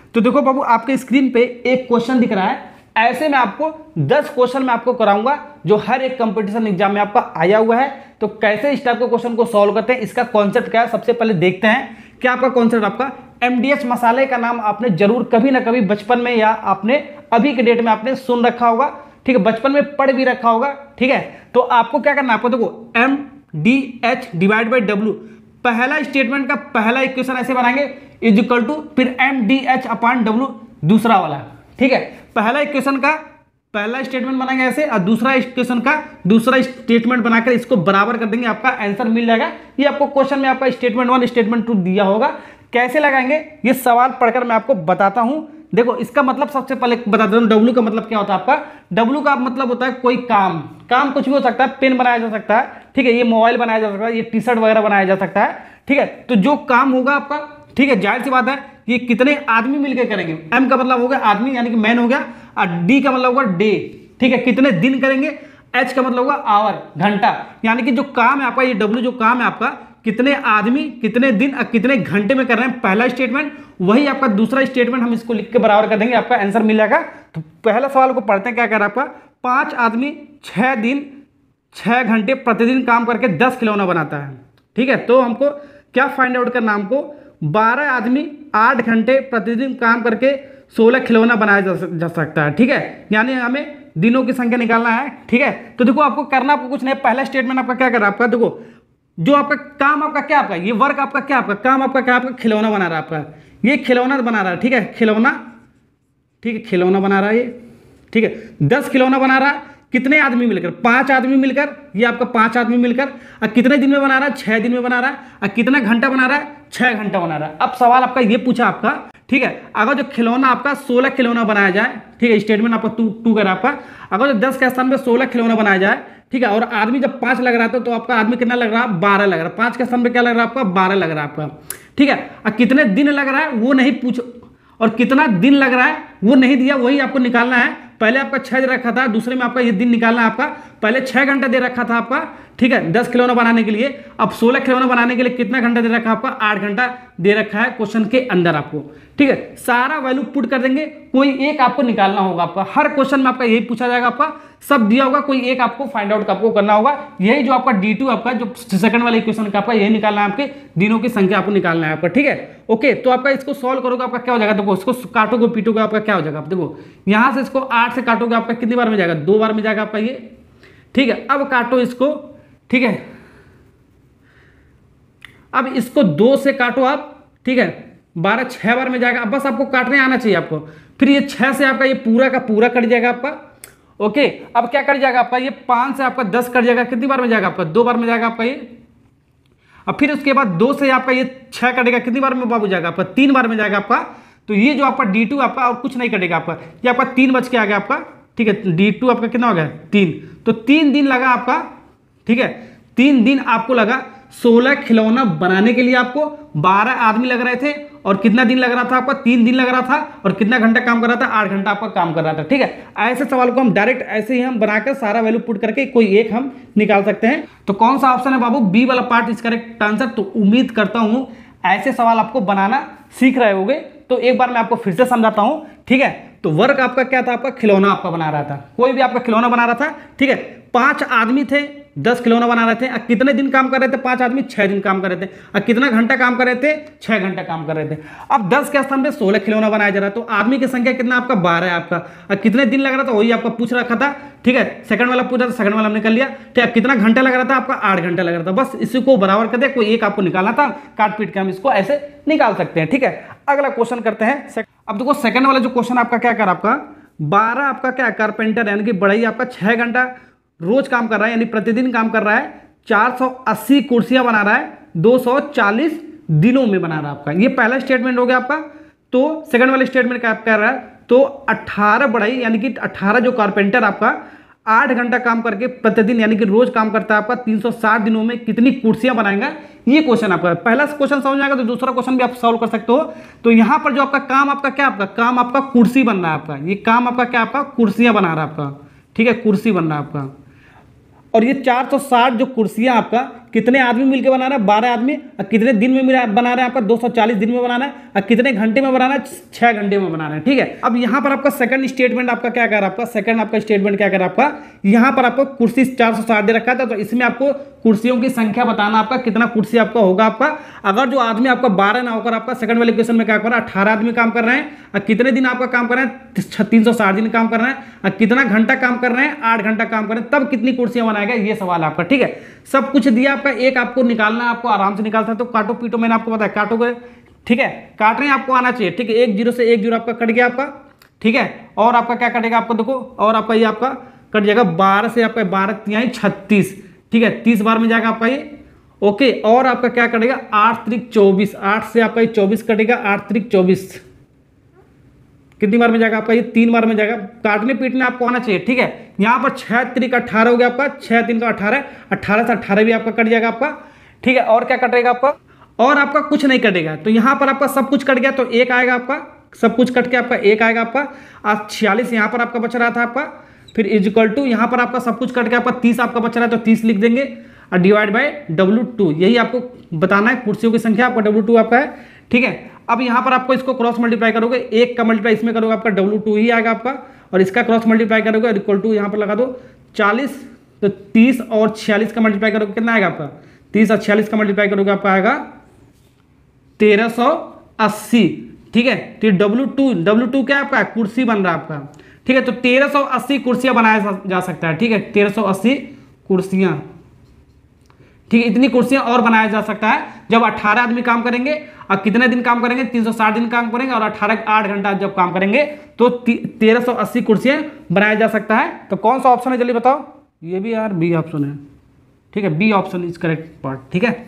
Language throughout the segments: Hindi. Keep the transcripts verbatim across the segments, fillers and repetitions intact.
तो देखो बाबू आपके स्क्रीन पे एक क्वेश्चन दिख रहा है, ऐसे में आपको दस क्वेश्चन मैं आपको कराऊंगा जो हर एक कंपटीशन एग्जाम में आपका आया हुआ है। तो कैसे इस टाइप के क्वेश्चन को सॉल्व करते हैं, इसका कॉन्सेप्ट क्या है, सबसे पहले देखते हैं। क्या आपका कॉन्सेप्ट, आपका एमडीएच मसाले का नाम आपने जरूर कभी ना कभी बचपन में या आपने अभी के डेट में आपने सुन रखा होगा, ठीक है, बचपन में पढ़ भी रखा होगा, ठीक है। तो आपको क्या करना है, आपको देखो M D H divide by W, पहला स्टेटमेंट का पहला इक्वेशन ऐसे बनाएंगे इज इक्वल टू फिर M D H upon W दूसरा वाला, ठीक है। पहला इक्वेशन का पहला स्टेटमेंट बनाएंगे ऐसे और दूसरा इक्वेशन का दूसरा स्टेटमेंट बनाकर इसको बराबर कर देंगे, आपका आंसर मिल जाएगा। ये आपको क्वेश्चन में आपका स्टेटमेंट वन स्टेटमेंट टू दिया होगा। कैसे लगाएंगे ये सवाल पढ़कर मैं आपको बताता हूं। देखो इसका मतलब सबसे पहले बता देता हूं, डब्ल्यू का मतलब क्या होता है आपका, डब्ल्यू का मतलब होता है कोई काम, काम कुछ भी हो सकता है, पेन बनाया जा सकता है, ठीक है, ये मोबाइल बनाया जा सकता है, ये टी शर्ट वगैरह बनाया जा सकता है, ठीक है। तो जो काम होगा आपका, ठीक है, जाहिर सी बात है ये कितने आदमी मिलकर करेंगे, एम का मतलब हो गया आदमी यानी कि मैन हो गया, और डी का मतलब होगा डे, ठीक है, कितने दिन करेंगे, एच का मतलब होगा आवर घंटा, यानी कि जो काम है आपका, ये डब्ल्यू जो काम है आपका, कितने आदमी कितने दिन और कितने घंटे में कर रहे हैं, पहला स्टेटमेंट, वही आपका दूसरा स्टेटमेंट हम इसको लिख के बराबर कर देंगे, आपका आंसर मिल जाएगा। तो पहला सवाल को पढ़ते हैं, क्या कह रहा है आपका, पांच आदमी छह दिन छह घंटे प्रतिदिन काम करके दस खिलौना बनाता है, ठीक है। तो हमको क्या फाइंड आउट करना, हमको बारह आदमी आठ घंटे प्रतिदिन काम करके सोलह खिलौना बनाया जा, जा सकता है, ठीक है, यानी हमें दिनों की संख्या निकालना है, ठीक है। तो देखो आपको करना आपको कुछ नहीं, पहला स्टेटमेंट आपका क्या कर रहा है, आपका देखो जो आपका काम आपका क्या, आपका ये वर्क आपका क्या, आपका काम आपका क्या, आपका खिलौना बना रहा है, आपका ये खिलौना बना रहा है, ठीक है, खिलौना, ठीक है, खिलौना बना रहा है ये, ठीक है, दस खिलौना बना रहा है, कितने आदमी मिलकर, पांच आदमी मिलकर, ये आपका पांच आदमी मिलकर, और कितने दिन में बना रहा है, छह दिन में बना रहा है, और कितना घंटा बना रहा है, छह घंटा बना रहा है। अब सवाल आपका ये पूछा आपका, ठीक है, अगर जो खिलौना आपका सोलह खिलौना बनाया जाए, ठीक है, स्टेटमेंट आपका टू टू कर आपका, अगर जो दस के स्थान पे सोलह खिलौना बनाया जाए, ठीक है, और आदमी जब पांच लग रहा था तो आपका आदमी कितना लग रहा है, बारह लग रहा है, पांच के स्थान पे क्या लग रहा है आपका, बारह लग रहा है आपका, ठीक है। और कितने दिन लग रहा है वो नहीं पूछ, और कितना दिन लग रहा है वो नहीं दिया, वही आपको निकालना है। पहले आपका छह दे रखा था, दूसरे में आपका ये दिन निकालना है आपका, पहले छह घंटा दे रखा था आपका, ठीक है, दस खिलौना बनाने के लिए, अब सोलह खिलौना बनाने के लिए कितना घंटा दे रखा है आपका, आठ घंटा दे रखा है क्वेश्चन के अंदर आपको, ठीक है। सारा वैल्यू पुट कर देंगे, कोई एक आपको निकालना होगा, आपका हर क्वेश्चन में आपका यही पूछा जाएगा, आपका सब दिया होगा, कोई एक आपको फाइंड आउट आपको करना होगा। यही जो आपका डी टू आपका जो सेकंड वाले इक्वेशन का आपका यही निकालना है, आपके दिनों की संख्या आपको निकालना है आपका, ठीक है। ओके, तो आपका इसको सॉल्व करोगे आपका क्या हो जाएगा, देखो इसको काटोगे पीटोगे आपका क्या हो जाएगा, आप देखो यहां से इसको आठ से काटोगे आपका कितनी बार में जाएगा, दो बार में जाएगा आपका ये, ठीक है। अब काटो इसको, ठीक है, अब इसको दो से काटो आप, ठीक है, बारह छह बार में जाएगा। अब बस आपको काटने आना चाहिए आपको, फिर ये छह से आपका ये पूरा का पूरा कट जाएगा आपका। ओके, अब क्या कट जाएगा आपका, ये पांच से आपका दस कट जाएगा, कितनी बार में जाएगा आपका, दो बार में जाएगा आपका ये। अब फिर उसके बाद दो से आपका ये छह कटेगा, कितनी बार में बाबू जाएगा आपका, तीन बार में जाएगा आपका। तो ये जो आपका डी टू आपका और कुछ नहीं कटेगा आपका, ये आपका तीन बच के आ गया आपका, ठीक है। डी टू आपका कितना हो गया, तीन, तो तीन दिन लगा आपका, ठीक है, तीन दिन आपको लगा सोलह खिलौना बनाने के लिए। आपको बारह आदमी लग रहे थे और कितना दिन लग रहा था आपका, तीन दिन लग रहा था, और कितना घंटा काम कर रहा था, आठ घंटा आपका काम कर रहा था, ठीक है। ऐसे सवाल को हम डायरेक्ट ऐसे ही हम बनाकर सारा वैल्यू पुट करके कोई एक हम निकाल सकते हैं। तो कौन सा ऑप्शन है बाबू, बी वाला पार्ट इस करेक्ट आंसर। तो उम्मीद करता हूं ऐसे सवाल आपको बनाना सीख रहे होगे। तो एक बार मैं आपको फिर से समझाता हूं, ठीक है। तो वर्क आपका क्या था, आपका खिलौना आपका बना रहा था, कोई भी आपका खिलौना बना रहा था, ठीक है। पांच आदमी थे, दस खिलौना बना रहे थे, और कितने दिन काम कर रहे थे, पांच आदमी छह दिन काम कर रहे थे, और कितना घंटा काम कर रहे थे, छह घंटा काम कर रहे थे। अब दस के स्थान पे सोलह खिलौना बनाया जा रहा है, तो आदमी की संख्या कितना आपका, बारह है आपका, और कितने दिन लग रहा था वही आपका पूछ रखा था, ठीक है। सेकंड वाला पूछा था, सेकंड वाला हमने कर लिया, ठीक है। कितना घंटा लग रहा था आपका, आठ घंटा लग रहा था। बस इसी को बराबर कर दे, कोई एक आपको निकालना था, काट पीट के हम इसको ऐसे निकाल सकते हैं, ठीक है। अगला क्वेश्चन करते हैं। अब देखो सेकंड वाला जो क्वेश्चन आपका क्या कर आपका, बारह आपका क्या कारपेंटर यानी कि बढ़ई आपका छह घंटा रोज काम कर रहा है, यानी प्रतिदिन काम कर रहा है, चार सौ अस्सी कुर्सियां बना रहा है, दो सौ चालीस दिनों में बना रहा है आपका। ये पहला स्टेटमेंट हो गया आपका। तो सेकंड वाले स्टेटमेंट क्या कर रहा है, तो अठारह बढ़ई यानी कि अठारह जो कारपेंटर आपका आठ घंटा काम करके प्रतिदिन यानी कि रोज काम करता है आपका, तीन सौ साठ दिनों में कितनी कुर्सियां बनाएगा। ये क्वेश्चन आपका पहला क्वेश्चन समझ आएगा तो दूसरा क्वेश्चन भी आप सॉल्व कर सकते हो। तो यहां पर जो आपका काम आपका क्या, आपका काम आपका कुर्सी बन रहा है आपका, ये काम आपका क्या, आपका कुर्सियां बना रहा है आपका, ठीक है, कुर्सी बन रहा है आपका। और ये चार सौ साठ जो कुर्सियां आपका कितने आदमी मिलकर बना रहे हैं, बारह आदमी, और कितने दिन में मिला बना रहे हैं आपका, दो सौ चालीस दिन में बनाना है, और कितने घंटे में बनाना है, छः घंटे में बना रहे हैं। ठीक है, अब यहाँ पर आपका सेकंड स्टेटमेंट आपका क्या कर आपका सेकंड आपका स्टेटमेंट क्या कर आपका, यहाँ पर आपको कुर्सी चार सौ साठ दे रखा था, तो इसमें आपको कुर्सियों की संख्या बताना आपका कितना कुर्सी आपका होगा आपका। अगर जो आदमी आपका बारह ना होकर आपका सेकंड वाले क्वेश्चन में क्या कर रहा है, अठारह आदमी काम कर रहे हैं, और कितने दिन आपका काम कर रहे हैं, तीन सौ साठ दिन काम कर रहे हैं, और कितना घंटा काम कर रहे हैं, आठ घंटा काम कर रहे हैं, तब कितनी कुर्सियां बनाएगा, ये सवाल आपका। ठीक है, सब कुछ दिया आपका, एक आपको निकालना है, आपको आराम से निकालता है, तो काटो पीटो, मैंने आपको बताया काटोगे। ठीक है, काटने आपको आना चाहिए। ठीक है, एक जीरो से एक जीरो आपका कट गया आपका। ठीक है, और आपका क्या कटेगा आपको देखो, और आपका ये आपका कट जाएगा बारह से आपका बारह तिहाई छत्तीस। ठीक है, तीस बार में जाएगा आपका ये। ओके, और आपका क्या कटेगा, आठ त्रिक चौबीस, आठ से आपका ये चौबीस कटेगा, आठ त्रिक चौबीस कितनी बार में जाएगा आपका, ये तीन बार में जाएगा। काटने पीटने आपको आना चाहिए। ठीक है, यहाँ पर छः त्रिक अट्ठारह हो गया आपका, छः तीन का अट्ठारह, अट्ठारह से अट्ठारह भी आपका कट जाएगा आपका। ठीक है, और क्या कटेगा आपका, और आपका कुछ नहीं कटेगा, तो यहाँ पर आपका सब कुछ कट गया, तो एक आएगा आपका, सब कुछ कट के आपका एक आएगा आपका। आज छियालीस यहाँ पर आपका बच रहा था आपका, फिर इज इक्वल टू यहाँ पर आपका सब कुछ कट के आपका तीस आपका बच रहा है, तो तीस लिख देंगे, और डिवाइड बाय डब्ल्यू टू, यही आपको बताना है कुर्सियों की संख्या आपका डब्ल्यू टू आपका है। ठीक है, अब यहाँ पर आपको इसको क्रॉस मल्टीप्लाई करोगे, एक का मल्टीप्लाई इसमें करोगे आपका डब्ल्यू टू ही आएगा आपका, और इसका क्रॉस मल्टीप्लाई करोगे और इक्वल टू यहाँ पर लगा दो चालीस, तो तीस और छियालीस का मल्टीप्लाई करोगे कितना आएगा आपका, तीस और छियालीस का मल्टीप्लाई करोगे आपका आएगा तेरह सौ अस्सी। ठीक है, तो डब्ल्यू टू डब्ल्यू टू क्या आपका कुर्सी बन रहा है आपका। ठीक है, तो तेरह सौ अस्सी कुर्सियां बनाया जा सकता है। ठीक है, तेरह सौ अस्सी कुर्सियां। ठीक है, इतनी कुर्सियां और बनाया जा सकता है जब अठारह आदमी काम करेंगे, और कितने दिन काम करेंगे, तीन सौ साठ दिन काम करेंगे, और अठारह आठ घंटा जब काम करेंगे, तो तेरह सौ अस्सी कुर्सियां बनाया जा सकता है। तो कौन सा ऑप्शन है जल्दी बताओ, ये भी यार बी ऑप्शन है। ठीक है, B option is correct part. ठीक है,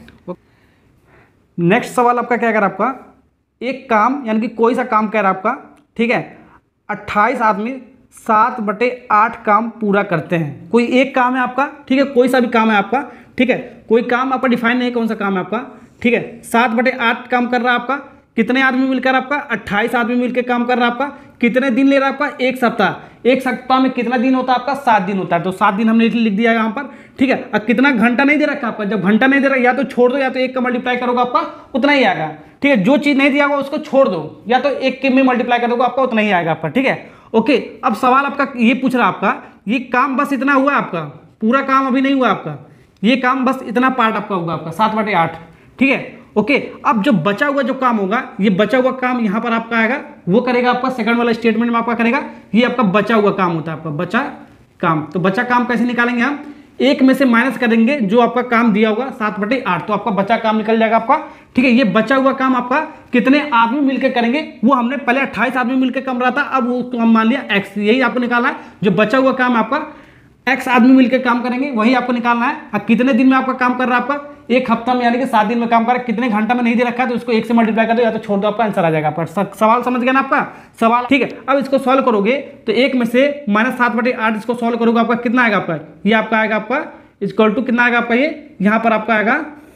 नेक्स्ट सवाल आपका क्या कर आपका, एक काम यानी कि कोई सा काम कह रहा है आपका। ठीक है, अट्ठाईस आदमी सात बटे आठ काम पूरा करते हैं। कोई एक काम है आपका। ठीक है, कोई सा भी काम है आपका। ठीक है, कोई काम आपका डिफाइन नहीं कौन सा काम है आपका। ठीक है, सात बटे आठ काम कर रहा है आपका, कितने आदमी मिलकर आपका, अट्ठाईस आदमी मिलकर काम कर रहा है आपका, कितने दिन ले रहा है आपका, एक सप्ताह। एक सप्ताह में कितना दिन होता है आपका, सात दिन होता है, तो सात दिन हमने लिख दिया यहाँ पर। ठीक है, अब कितना घंटा नहीं दे रखा आपका, जब घंटा नहीं दे रहा या तो छोड़ दो, या तो एक का मल्टीप्लाई करोगे आपका उतना ही आएगा। ठीक है, जो चीज़ नहीं दिया होगा उसको छोड़ दो, या तो एक के में मल्टीप्लाई करोगे आपका उतना ही आएगा आपका। ठीक है, ओके, अब सवाल आपका ये पूछ रहा आपका, ये काम बस इतना हुआ आपका, पूरा काम अभी नहीं हुआ आपका, ये काम बस इतना पार्ट आपका होगा आपका सात बटे आठ। ठीक है, ओके, अब जो बचा हुआ जो काम होगा, ये बचा हुआ काम यहाँ पर आपका आएगा, वो करेगा आपका सेकंड वाला स्टेटमेंट में आपका करेगा, ये आपका बचा हुआ काम होता है आपका बचा काम। तो बचा काम कैसे निकालेंगे हम, एक में से माइनस करेंगे जो आपका काम दिया होगा सात बटे आठ, तो आपका बचा काम निकल जाएगा आपका। ठीक है, ये बचा हुआ काम आपका कितने आदमी मिलकर करेंगे, वो हमने पहले अट्ठाईस आदमी मिलकर कम रहा था, अब वो हम मान लिया एक्स, यही आपको निकालना है। जो बचा हुआ काम आपका एक्स आदमी मिलकर काम करेंगे वही आपको निकालना है। अब कितने दिन में आपका काम कर रहा है आपका, एक हफ्ता में यानी कि सात दिन में काम कर रहा है, कितने घंटा में नहीं दे रखा है, तो उसको एक से मल्टीप्लाई कर दो या तो छोड़ दो, आपका आंसर आ जाएगा आपका। सवाल समझ गया ना आपका सवाल। ठीक है, अब इसको सॉल्व करोगे तो एक में से माइनस सात बटे आठ इसको सॉल्व करोगे आपका कितना आएगा आपका, ये आपका आएगा आपका इक्वल टू कितना आएगा आपका, ये यहाँ पर आपका आएगा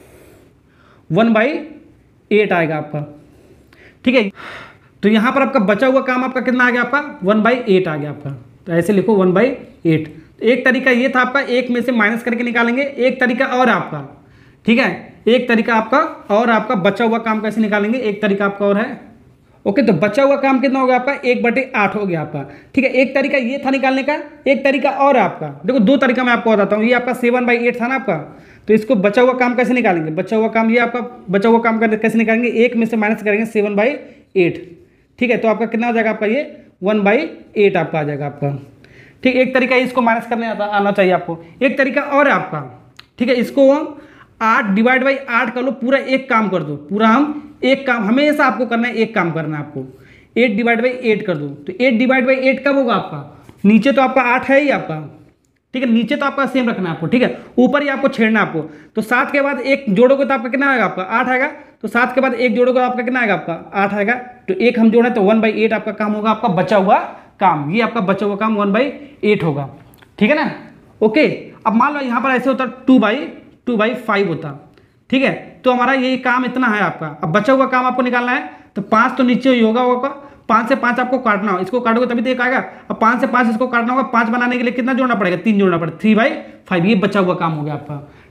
वन बाई एट आएगा आपका। ठीक है, तो यहाँ पर आपका बचा हुआ काम आपका कितना आ गया आपका, वन बाई एट आ गया आपका। तो ऐसे लिखो वन बाई एट। एक तरीका ये था आपका, एक में से माइनस करके निकालेंगे, एक तरीका और आपका। ठीक है, एक तरीका आपका और आपका बचा हुआ काम कैसे निकालेंगे, एक तरीका आपका और है। ओके, तो बचा हुआ काम कितना हो गया आपका, एक बटे आठ हो गया आपका। ठीक है, एक तरीका ये था निकालने का, एक तरीका और आपका। देखो दो तरीका मैं आपको बताता हूँ, ये आपका सेवन बाई एट था ना आपका, तो इसको बचा हुआ काम कैसे निकालेंगे, बचा हुआ काम ये आपका बचा हुआ काम कैसे निकालेंगे, एक में से माइनस करेंगे सेवन बाई एट। ठीक है, तो आपका कितना हो जाएगा आपका, ये वन बाई एट आपका आ जाएगा आपका। ठीक, एक तरीका इसको माइनस करने आता आना चाहिए आपको। एक तरीका और है आपका। ठीक है, इसको हम आठ डिवाइड बाई आठ कर लो, पूरा एक काम कर दो, पूरा हम एक काम हमेशा आपको करना है, एक काम करना है आपको। एट डिवाइड बाई एट कर दो, तो एट डिवाइड बाई एट कब होगा आपका, नीचे तो आपका आठ है ही आपका। ठीक है, नीचे तो आपका सेम रखना है आपको। ठीक है, ऊपर ही आपको छेड़ना है आपको। तो सात के बाद एक जोड़ोगे तो आपका कितना आएगा आपका, आठ आएगा। तो सात के बाद एक जोड़ोगे आपका कितना आएगा आपका, आठ आएगा। तो एक हम जोड़े तो वन बाई एट आपका काम होगा, आपका बचा हुआ काम, ये आपका बचा हुआ काम वन बाई एट होगा। ठीक है ना, ओके। अब मान लो यहाँ पर ऐसे होता two by two by five होता। ठीक है, तो हमारा ये काम इतना है आपका। अब बचा हुआ काम आपको निकालना है, तो पाँच तो नीचे ही होगा होगा, पाँच से पाँच आपको काटना हो, इसको काटोगे तभी तो एक आएगा। अब पाँच से पाँच इसको काटना होगा, पाँच बनाने के लिए कितना जोड़ना पड़ेगा, तीन जोड़ना पड़ेगा, थ्री बाई फाइव, ये बचा हुआ काम हो गया आपका।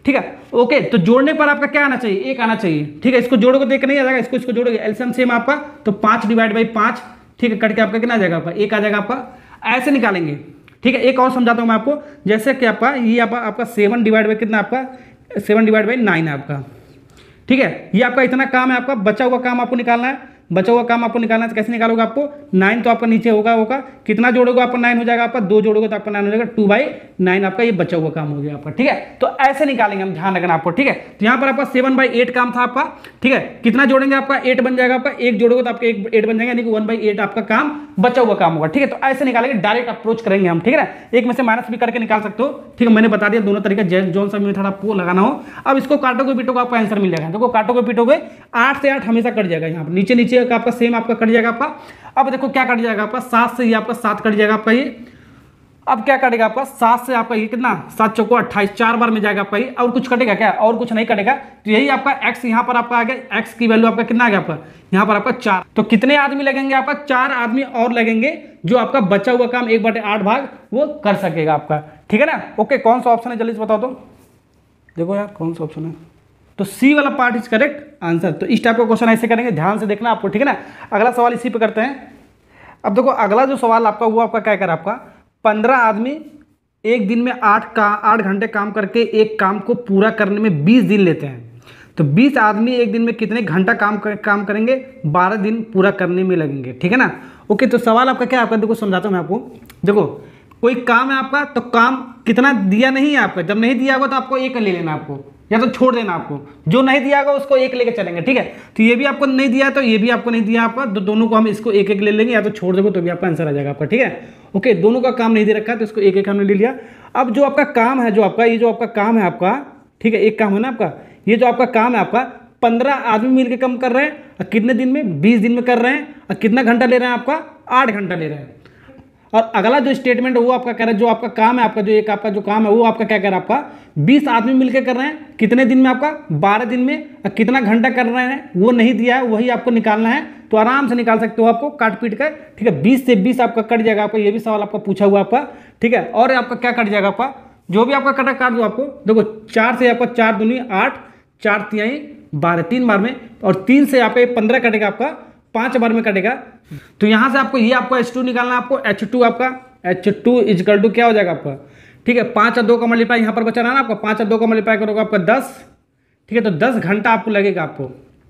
ठीक है। ओके, तो जोड़ने पर आपका क्या आना चाहिए, एक आना चाहिए। ठीक है, इसको जोड़ोगे तो एक नहीं आ जाएगा, इसको इसको जोड़ोगे एलसीएम सेम आपका, तो पाँच डिवाइड बाई पाँच, ठीक है, कट के आपका कितना आ जाएगा, आपका एक आ जाएगा आपका। ऐसे निकालेंगे। ठीक है, एक और समझाता हूँ मैं आपको, जैसे कि आपका ये आपका आपका सेवन डिवाइड बाई कितना आपका, सेवन डिवाइड बाई नाइन है आपका। ठीक है, ये आपका इतना काम है, आपका बचा हुआ काम आपको निकालना है। बचा हुआ काम आपको निकालना है तो कैसे निकालोगे, आपको नाइन तो आपका नीचे होगा होगा कितना जोड़ोगे आपका नाइन हो जाएगा आपका, दो जोड़ोगे तो आपका नाइन हो जाएगा, टू बाई नाइन आपका ये बचा हुआ काम हो गया आपका। ठीक है, तो ऐसे निकालेंगे हम, ध्यान रखना आपको। ठीक है, तो यहाँ पर आपका सेवन बाई एट काम था आपका। ठीक है, कितना जोड़ेंगे आपका, एट बन जाएगा आपका, एक जोड़ोगे तो आपका एक एट बन जाएगा, यानी कि वन बाई एट आपका काम बचा हुआ काम होगा। ठीक है, तो ऐसे निकालेंगे, डायरेक्ट अप्रोच करेंगे हम। ठीक है ना, एक में से माइनस भी करके निकाल सकते हो। ठीक है, मैंने बता दिया दोनों तरीके, जोन सा मेथड आपको लगाना हो। अब इसको काटोगे पीटोगे आपका आंसर मिल जाएगा। देखो काटोगे पीटोगे आठ से आठ हमेशा कट जाएगा, यहाँ पर नीचे नीचे आपका सेम आपका कट जाएगा आपका। अब देखो क्या कट जाएगा आपका, सात से ये आपका सात कट जाएगा आपका ये। अब क्या कटेगा आपका, सात से आपका ये कितना, सात चौको अट्ठाईस, चार बार में जाएगा आपका ये। और कुछ कटेगा क्या, और कुछ नहीं कटेगा। तो यही आपका x यहाँ पर आपका आ गया, x की वैल्यू आपका कितना आ गया आपका, यहाँ पर आपका चार। तो कितने आदमी लगेंगे आपका, चार आदमी और लगेंगे, जो आपका बचा हुआ काम एक बटे आठ भाग वो कर सकेगा आपका। ठीक है ना। ओके, कौन सा ऑप्शन है जल्दी से बताओ तो, देखो यार कौन सा ऑप्शन है, तो सी वाला पार्ट इज करेक्ट आंसर। तो इस टाइप का क्वेश्चन ऐसे करेंगे, ध्यान से देखना आपको। ठीक है ना, अगला सवाल इसी पे करते हैं। अब देखो अगला जो सवाल आपका वो आपका क्या कर आपका, पंद्रह आदमी एक दिन में आठ का आठ घंटे काम करके एक काम को पूरा करने में बीस दिन लेते हैं। तो बीस आदमी एक दिन में कितने घंटा काम कर, काम करेंगे, बारह दिन पूरा करने में लगेंगे। ठीक है ना। ओके, तो सवाल आपका क्या आपका, देखो समझाता हूँ मैं आपको। देखो कोई काम है आपका, तो काम कितना दिया नहीं है आपका, जब नहीं दिया होगा तो आपको एक ले लेना आपको, या तो छोड़ देना आपको। जो नहीं दिया होगा उसको एक लेके चलेंगे। ठीक है, तो ये भी आपको नहीं दिया तो ये भी आपको नहीं दिया आपका, तो दोनों को हम इसको एक एक ले लेंगे, या तो छोड़ दोगे तो भी आपका आंसर आ जाएगा आपका। ठीक है, ओके, दोनों का काम नहीं दे रखा है तो इसको एक एक हमने ले लिया। अब जो आपका काम है, जो आपका ये जो आपका काम है आपका, ठीक है, एक काम है ना आपका, ये जो आपका काम है आपका, पंद्रह आदमी मिलकर काम कर रहे हैं, और कितने दिन में, बीस दिन में कर रहे हैं, और कितना घंटा ले रहे हैं आपका, आठ घंटा ले रहे हैं। और अगला जो स्टेटमेंट है वो आपका कह रहा है, जो आपका काम है आपका, जो एक आपका जो काम है वो आपका क्या कह रहा है आपका, बीस आदमी मिलकर कर रहे हैं, कितने दिन में आपका, बारह दिन में, और कितना घंटा कर रहे हैं वो नहीं दिया है, वही आपको निकालना है। तो आराम से निकाल सकते हो आपको काट पीट कर। ठीक है, बीस से बीस आपका कट जाएगा आपका, ये भी सवाल आपका पूछा हुआ आपका। ठीक है, और आपका क्या कट जाएगा आपका, जो भी आपका कटा काट दो आपको। देखो चार से आपका चार दूनी आठ, चार तिहाई बारह, तीन बार में, और तीन से यहाँ पे पंद्रह कटेगा आपका, पांच बार में कटेगा। तो यहां से आपको ये आपको एच टू निकालना है, आपको एच टू आपका एच टू इजकल टू क्या हो जाएगा आपका, ठीक है, पांच और दो का मल्टीप्लाई यहाँ पर बचा रहा ना आपका, पांच और दो का मल्टीप्लाई करोगे आपका दस। ठीक है, तो दस घंटा आपको लगेगा आपको।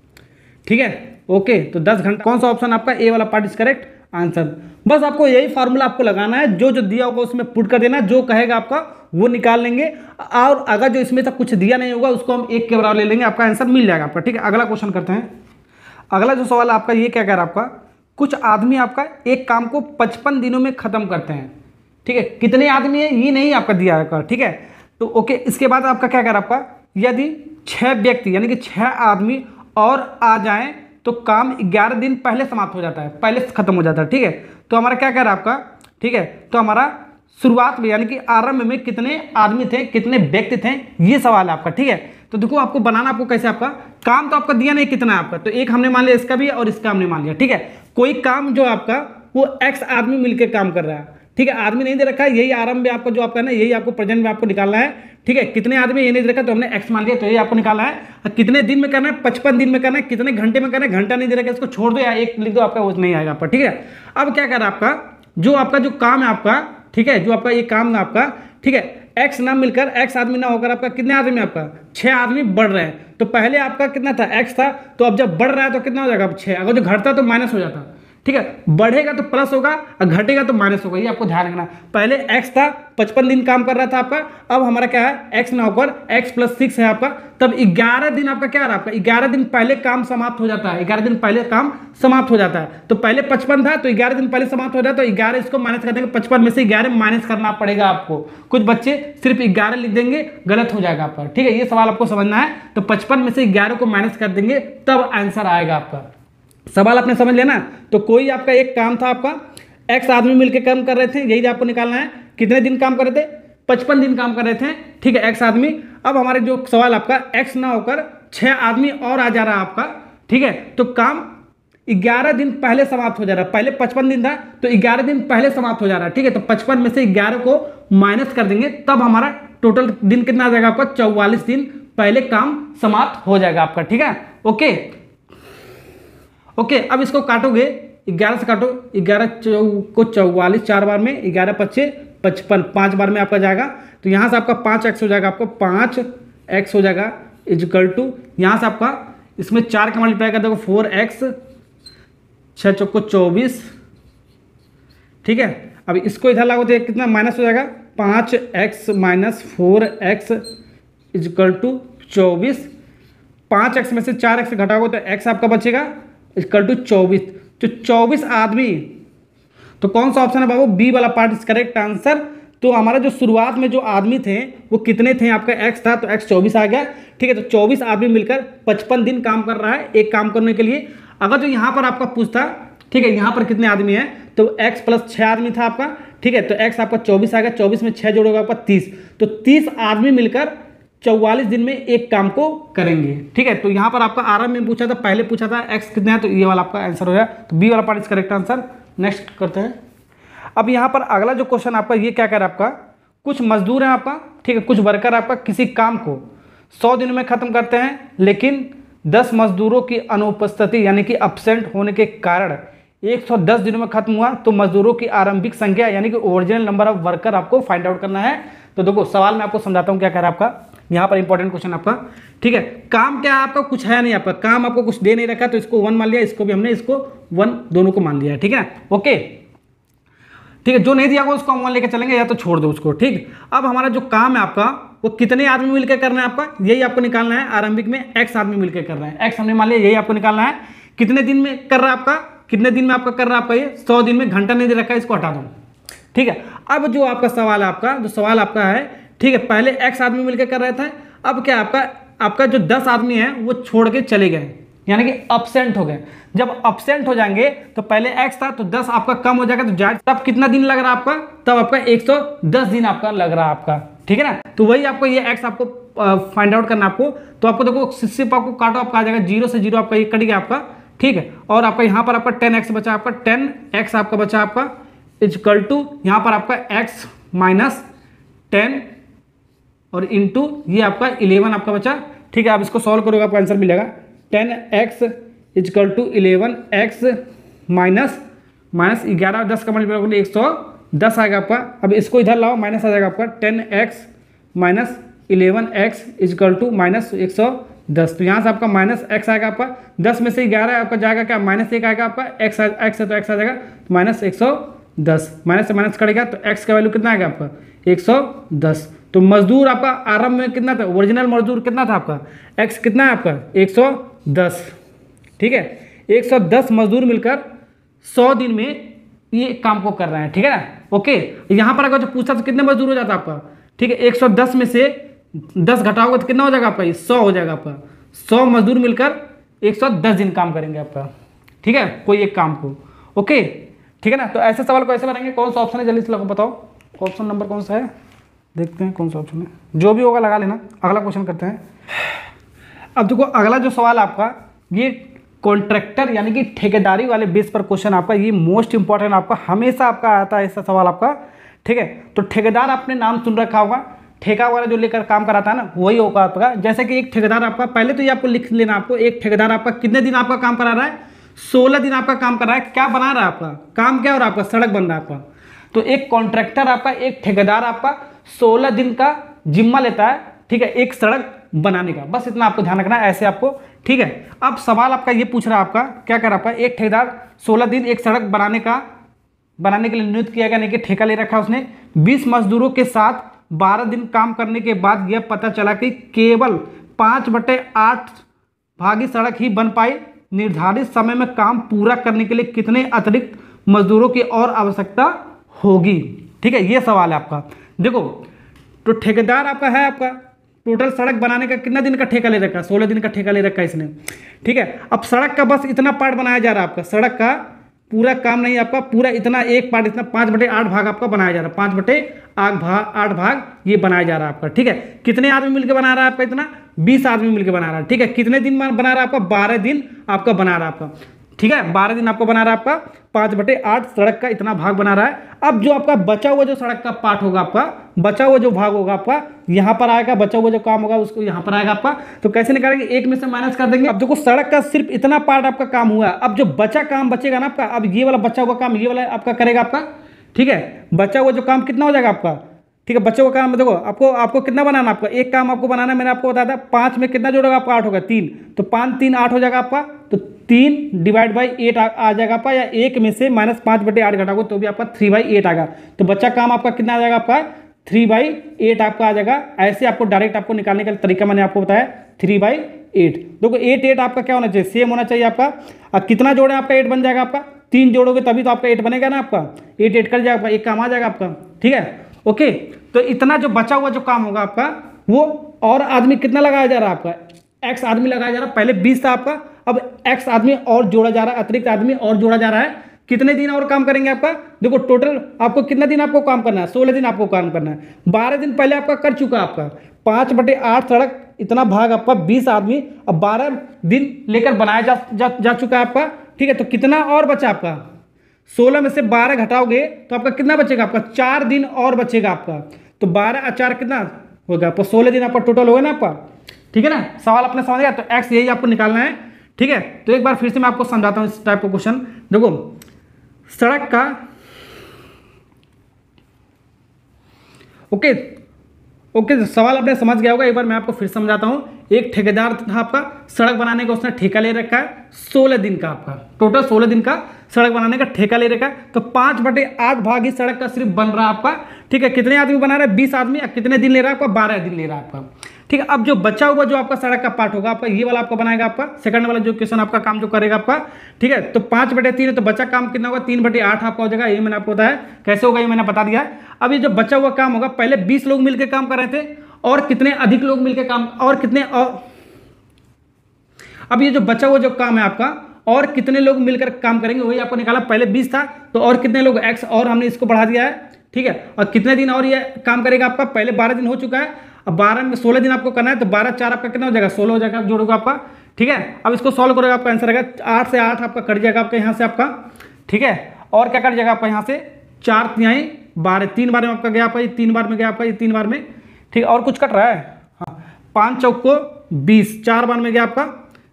ठीक है, ओके, तो दस घंटा। कौन सा ऑप्शन आपका, ए वाला पार्ट इज करेक्ट आंसर। बस आपको यही फार्मूला आपको लगाना है, जो जो दिया होगा उसमें पुट कर देना, जो कहेगा आपका वो निकाल लेंगे, और अगर जो इसमें से कुछ दिया नहीं होगा उसको हम एक के बराबर ले लेंगे, आपका आंसर मिल जाएगा आपका। ठीक है, अगला क्वेश्चन करते हैं। अगला जो सवाल आपका ये क्या कह रहा है आपका, कुछ आदमी आपका एक काम को पचपन दिनों में खत्म करते हैं। ठीक है, कितने आदमी है ये नहीं आपका दिया है। ठीक है, तो ओके, इसके बाद आपका क्या कह रहा है आपका, यदि छह व्यक्ति यानी कि छह आदमी और आ जाएं तो काम ग्यारह दिन पहले समाप्त हो जाता है, पहले खत्म हो जाता है। ठीक है, तो हमारा क्या कह रहा है आपका, ठीक है, तो हमारा शुरुआत में यानी कि आरंभ में कितने आदमी थे, कितने व्यक्ति थे, ये सवाल है आपका। ठीक है, तो देखो आपको बनाना आपको कैसे, आपका काम तो आपका दिया नहीं कितना है आपका, तो एक हमने मान लिया, इसका भी और इसका हमने मान लिया। ठीक है, कोई काम जो आपका वो एक्स आदमी मिलकर काम कर रहा है। ठीक है, आदमी नहीं दे रखा है, यही आरंभ में आपको जो आपका ना, यही आपको प्रेजेंट में आपको निकालना है। ठीक है, कितने आदमी ये नहीं दे रखा तो हमने एक्स मान लिया, तो ये आपको निकालना है। कितने दिन में करना है, पचपन दिन में करना है, कितने घंटे में करना है, घंटा नहीं दे रखा, इसको छोड़ दो या एक लिख दो, आपका वो नहीं आएगा आपका। ठीक है, अब क्या कर रहा है आपका, जो आपका जो काम है आपका, ठीक है, जो आपका ये काम ना आपका, ठीक है, एक्स ना मिलकर, एक्स आदमी ना होकर आपका कितने आदमी आपका, छह आदमी बढ़ रहे हैं। तो पहले आपका कितना था, एक्स था, तो अब जब बढ़ रहा है तो कितना हो जाएगा, छह। अगर जो घटता तो माइनस हो जाता। ठीक है, बढ़ेगा तो प्लस होगा और घटेगा तो माइनस होगा, ये आपको ध्यान रखना। पहले एक्स था, पचपन दिन काम कर रहा था आपका, अब हमारा क्या है, एक्स ना होकर एक्स प्लस सिक्स है आपका, तब ग्यारह दिन आपका क्या रहा आपका, ग्यारह दिन पहले काम समाप्त हो जाता है, ग्यारह दिन पहले काम समाप्त हो जाता है। तो पहले पचपन था तो ग्यारह दिन पहले समाप्त हो जाता है, तो ग्यारह इसको माइनस कर देंगे, पचपन में से ग्यारह माइनस करना पड़ेगा आपको। कुछ बच्चे सिर्फ ग्यारह लिख देंगे, गलत हो जाएगा आपका। ठीक है, ये सवाल आपको समझना है, तो पचपन में से ग्यारह को माइनस कर देंगे तब आंसर आएगा आपका। सवाल आपने समझ लेना। तो कोई आपका एक काम था आपका, एक्स आदमी मिलकर काम कर रहे थे, यही आपको निकालना है, कितने दिन काम कर रहे थे, पचपन दिन काम कर रहे थे। ठीक है, एक्स आदमी। अब हमारे जो सवाल आपका, एक्स ना होकर छह आदमी और आ जा रहा है आपका। ठीक है, तो काम ग्यारह दिन पहले समाप्त हो जा रहा है, पहले पचपन दिन था तो ग्यारह दिन पहले समाप्त हो जा रहा है। ठीक है, तो पचपन में से ग्यारह को माइनस कर देंगे तब हमारा टोटल दिन कितना आ जाएगा आपका, चौवालीस दिन पहले काम समाप्त हो जाएगा आपका। ठीक है, ओके ओके। अब इसको काटोगे, ग्यारह से काटो, ग्यारह को चौवालीस चार बार में, ग्यारह पच्चे पचपन, पाँच बार में आपका जाएगा। तो यहाँ से आपका पाँच एक्स हो जाएगा, आपको पाँच एक्स हो जाएगा इजकल टू, यहाँ से आपका इसमें चार का मल्टीप्लाई कर दोगे फोर एक्स, छः चौको चौबीस। ठीक है, अब इसको इधर लागो तो कितना माइनस हो जाएगा, पाँच x minus four x is equal to चौबीस। पाँच एक्स में से चार एक्स घटाओगे तो एक्स आपका बचेगा इजकल टू चौबीस। तो चौबीस आदमी, तो कौन सा ऑप्शन है बाबू, बी वाला पार्ट इज करेक्ट आंसर। तो हमारा जो शुरुआत में जो आदमी थे वो कितने थे, आपका एक्स था तो एक्स चौबीस आ गया। ठीक है, तो चौबीस आदमी मिलकर पचपन दिन काम कर रहा है एक काम करने के लिए। अगर जो यहाँ पर आपका पूछता, ठीक है, यहाँ पर कितने आदमी हैं, तो x प्लस छः आदमी था आपका। ठीक है, तो x आपका चौबीस आ गया, चौबीस में छः जोड़ोगे आपका तीस। तो तीस आदमी मिलकर चौवालीस दिन में एक काम को करेंगे। ठीक है, तो यहाँ पर आपका आरंभ में पूछा था, पहले पूछा था x कितना है, तो ये वाला आपका आंसर हो गया। तो बी वाला part is correct answer. Next करते हैं। अब यहाँ पर अगला जो क्वेश्चन आपका ये क्या कर रहा है, आपका कुछ मजदूर हैं आपका, ठीक है, कुछ वर्कर आपका किसी काम को सौ दिन में खत्म करते हैं, लेकिन दस मजदूरों की अनुपस्थिति यानी कि अब्सेंट होने के कारण एक सौ दस दिनों में खत्म हुआ। तो मजदूरों की आरंभिक संख्या यानी कि ओरिजिनल नंबर ऑफ वर्कर आपको फाइंड आउट करना है। तो देखो सवाल मैं आपको समझाता हूँ क्या कह रहा है आपका, यहाँ पर इंपॉर्टेंट क्वेश्चन आपका। ठीक है, काम क्या है आपका, कुछ है नहीं आपका, काम आपको कुछ दे नहीं रखा, तो इसको वन मान लिया, इसको भी हमने इसको वन दोनों को मान लिया है। ठीक है, ओके ठीक है, जो नहीं दिया उसको हम वन लेके चलेंगे या तो छोड़ दो उसको। ठीक, अब हमारा जो काम है आपका वो कितने आदमी मिलकर करना है आपका, यही आपको निकालना है। आरंभिक में एक्स आदमी मिलकर कर रहे हैं, एक्स हमने मान लिया, यही आपको निकालना है। कितने दिन में कर रहा है आपका, कितने दिन में आपका कर रहा है आपका, ये सौ दिन में, घंटा नहीं दे रखा है, इसको हटा दो। ठीक है, अब जो आपका सवाल है आपका, जो सवाल आपका है, ठीक है, पहले एक्स आदमी मिलकर कर रहे थे, अब क्या आपका आपका जो दस आदमी है वो छोड़ के चले गए, यानी कि अब्सेंट हो गए। जब अब्सेंट हो जाएंगे तो पहले एक्स था तो दस आपका कम हो जाएगा, तो जाए तब कितना दिन लग रहा है आपका, तब आपका एक सौ दस दिन आपका लग रहा है आपका। ठीक है ना, तो वही आपको ये एक्स आपको फाइंड आउट करना आपको। तो आपको देखो सिर्फ आपको काटो, आपका आ जाएगा जीरो से जीरो, आपका ये कट गया आपका। ठीक है, और आपका यहाँ पर आपका टेन एक्स बचा, आपका टेन एक्स आपका बचा आपका इजकल टू, यहाँ पर आपका एक्स माइनस टेन और इंटू ये आपका इलेवन आपका बचा। ठीक है, आप इसको सॉल्व करोगे आपका आंसर मिलेगा ten x is equal to eleven x minus minus ग्यारह दस का मल्टीप्लाई करोगे एक सौ दस आएगा आपका। अब इसको इधर लाओ, माइनस आ जाएगा आपका ten x minus eleven x is equal to minus एक सौ दस। तो यहाँ से आपका माइनस एक्स आएगा आपका, दस में से ग्यारह आपका जाएगा क्या, माइनस एक आएगा आपका, एक्स एक्स है तो एक्स आ जाएगा माइनस एक सौ दस, माइनस से माइनस कटेगा तो एक्स का वैल्यू कितना आएगा आपका एक सौ दस। तो मजदूर आपका आरंभ में कितना था, ओरिजिनल मजदूर कितना था आपका, एक्स कितना है आपका एक सौ दस। ठीक है, एक सौ दस मजदूर मिलकर सौ दिन में ये काम को कर रहे हैं। ठीक है ना, ओके। यहाँ पर अगर जो पूछता तो कितने मजदूर हो जाता आपका, ठीक है, एक सौ दस में से दस घटाओगे तो कितना हो जाएगा आपका, ये सौ हो जाएगा आपका। सौ मजदूर मिलकर एक सौ दस दिन काम करेंगे आपका। ठीक है, कोई एक काम को, ओके ठीक है ना। तो ऐसे सवाल को ऐसे बनाएंगे। कौन सा ऑप्शन है जल्दी से लोगों बताओ, ऑप्शन नंबर कौन सा है, देखते हैं कौन सा ऑप्शन है, जो भी होगा लगा लेना। अगला क्वेश्चन करते हैं। अब देखो अगला जो सवाल आपका ये कॉन्ट्रैक्टर यानी कि ठेकेदारी वाले बेस पर क्वेश्चन आपका, ये मोस्ट इंपॉर्टेंट आपका हमेशा आपका आता है ऐसा सवाल आपका। ठीक है, तो ठेकेदार आपने नाम सुन रखा होगा, ठेका वाला जो लेकर काम कराता है ना वही होगा आपका। जैसे कि एक ठेकेदार आपका, पहले तो ये आपको लिख लेना, आपको एक ठेकेदार आपका कितने दिन आपका काम करा रहा है, सोलह दिन आपका काम कर रहा है। क्या बना रहा है आपका काम, क्या हो रहा है आपका, सड़क बन रहा है आपका। तो एक कॉन्ट्रैक्टर आपका, एक ठेकेदार आपका सोलह दिन का जिम्मा लेता है, ठीक है, एक सड़क बनाने का। बस इतना आपको ध्यान रखना है ऐसे आपको। ठीक है, अब सवाल आपका ये पूछ रहा है आपका, क्या कर रहा है आपका, एक ठेकेदार सोलह दिन एक सड़क बनाने का बनाने के लिए नियुक्त किया गया, नहीं कि ठेका ले रखा उसने। बीस मजदूरों के साथ बारह दिन काम करने के बाद यह पता चला कि केवल पाँच बटे आठ भागी सड़क ही बन पाई। निर्धारित समय में काम पूरा करने के लिए कितने अतिरिक्त मजदूरों की और आवश्यकता होगी। ठीक है, ये सवाल है आपका। देखो तो ठेकेदार आपका है, आपका टोटल सड़क बनाने का कितना दिन का ठेका ले रखा है, सोलह दिन का ठेका ले रखा है इसने। ठीक है, अब सड़क का बस इतना पार्ट बनाया जा रहा है आपका, सड़क का पूरा काम नहीं आपका, पूरा इतना एक पार्ट, इतना पाँच बटे आठ भाग आपका बनाया जा रहा है, पाँच बटे आठ भाग आठ भाग ये बनाया जा रहा है आपका। ठीक है, कितने आदमी मिलकर बना रहा है आपका, इतना बीस आदमी मिलकर बना रहा है। ठीक है, कितने दिन बना रहा है आपका, बारह दिन आपका बना रहा है आपका। ठीक है, बारह दिन आपको बना रहा है आपका पाँच बटे आठ सड़क का इतना भाग बना रहा है। अब जो आपका बचा हुआ जो सड़क का पार्ट होगा आपका, बचा हुआ जो भाग होगा आपका यहाँ पर आएगा, बचा हुआ जो काम होगा उसको यहाँ पर आएगा आपका। तो कैसे निकालेंगे, एक में से माइनस कर देंगे। अब देखो सड़क का सिर्फ इतना पार्ट आपका काम हुआ, अब जो बचा काम बचेगा ना आपका, अब ये वाला बचा हुआ काम ये वाला आपका करेगा आपका। ठीक है, बचा हुआ जो काम कितना हो जाएगा आपका, ठीक है, बच्चों का काम देखो आपको आपको कितना बनाना, आपका एक काम आपको बनाना है, मैंने आपको बताया था पाँच में कितना जोड़ेगा आपका, आठ होगा, तीन, तो पाँच तीन आठ हो जाएगा आपका, तो तीन डिवाइड बाई एट आ, आ जाएगा आपका, या एक में से माइनस पाँच बटे आठ घटाओगे तो भी आपका थ्री बाई एट आएगा। तो बच्चा काम आपका कितना आ जाएगा आपका, थ्री बाई एट आपका आ जाएगा। ऐसे आपको डायरेक्ट आपको निकालने का तरीका मैंने आपको बताया, थ्री बाई एट। देखो एट एट आपका क्या होना चाहिए, सेम होना चाहिए आपका। अब कितना जोड़े आपका एट बन जाएगा आपका, तीन जोड़ोगे तभी तो आपका एट बनेगा ना आपका, एट एट कर जाएगा आपका, एक काम आ जाएगा आपका। ठीक है, ओके। तो इतना जो बचा हुआ जो काम होगा आपका, वो और आदमी कितना लगाया जा रहा है आपका, एक्स आदमी लगाया जा रहा है। पहले बीस था आपका, अब एक्स आदमी और जोड़ा जा रहा है, अतिरिक्त आदमी और जोड़ा जा रहा है। कितने दिन और काम करेंगे आपका, देखो टोटल आपको कितना दिन आपको काम करना है, सोलह दिन आपको काम करना है। बारह दिन पहले आपका कर चुका आपका, पाँच बटे आठ सड़क इतना भाग आपका बीस आदमी, अब बारह दिन लेकर बनाया जा, जा, जा चुका है आपका। ठीक है, तो कितना और बचा आपका, सोलह में से बारह घटाओगे तो आपका कितना बचेगा, आपका चार दिन और बचेगा आपका। तो बारह चार कितना होगा आपका, सोलह दिन आपका टोटल होगा ना आपका। ठीक है ना, सवाल अपने समझ गया। तो एक्स यही आपको निकालना है। ठीक है, तो एक बार फिर से मैं आपको समझाता हूँ इस टाइप का क्वेश्चन। देखो सड़क का, ओके ओके सवाल आपने समझ गया होगा, एक बार मैं आपको फिर समझाता हूँ। एक ठेकेदार था आपका, सड़क बनाने का उसने ठेका ले रखा है सोलह दिन का, आपका टोटल सोलह दिन का सड़क बनाने का ठेका ले रखा है। तो पाँच बटे आठ भाग ही सड़क का सिर्फ बन रहा है आपका। ठीक है, कितने आदमी बना रहा है, बीस आदमी, कितने दिन ले रहा है आपका, बारह दिन ले रहा है आपका। ठीक है, अब जो बचा हुआ जो आपका सड़क का पार्ट होगा आपका, ये वाला आपका बनाएगा आपका, सेकंड वाला जो क्वेश्चन आपका काम जो करेगा आपका। ठीक है, तो पाँच बटे तीन है, तो बचा काम कितना होगा, तीन बटे आठ आपका हो जाएगा। ये मैंने आपको बताया कैसे होगा, ये मैंने बता दिया है। अब ये जो बचा हुआ काम होगा, पहले बीस लोग मिलकर काम कर रहे थे, और कितने अधिक लोग मिलकर काम, और कितने और अब ये जो बचा हुआ जो काम है आपका, और कितने लोग मिलकर काम करेंगे वही आपको निकाला। पहले बीस था, तो और कितने लोग एक्स, और हमने इसको बढ़ा दिया है। ठीक है, और कितने दिन और ये काम करेगा आपका, पहले बारह दिन हो चुका है, अब बारह में सोलह दिन आपको करना है, तो बारह चार आपका कितना हो जाएगा, सोलह हो जाएगा, जोड़ोगा आपका। ठीक है, अब इसको सॉल्व करोगे आपका आंसर आएगा आठ से आठ आपका कट जाएगा आपका यहाँ से आपका। ठीक है, और क्या कट जाएगा आपका यहाँ से, चार तिहाई बारह, तीन बार में आपका गया आपका, ये तीन बार में गया आपका, ये तीन बार में। ठीक है, और कुछ कट रहा है, हाँ, पाँच चौक को बीस, चार बार में गया आपका।